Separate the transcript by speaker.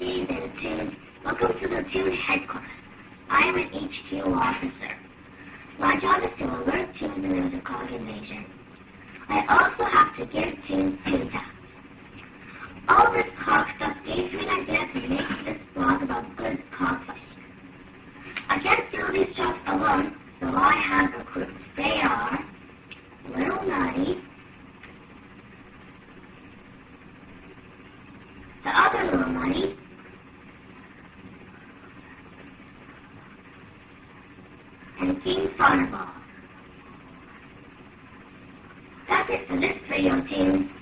Speaker 1: HQs and Tunes. Welcome to the Tune headquarters. I am an HQ officer. My job is to alert Tunes when there's a cog invasion. I also have to give Tunes intel. All this cog stuff gave me an idea to make this blog about good cog fighting. I can't do these jobs alone, so I have a crew. They are Little Nutty, the other Little Nutty, and King Fireball. That's it for this video, team.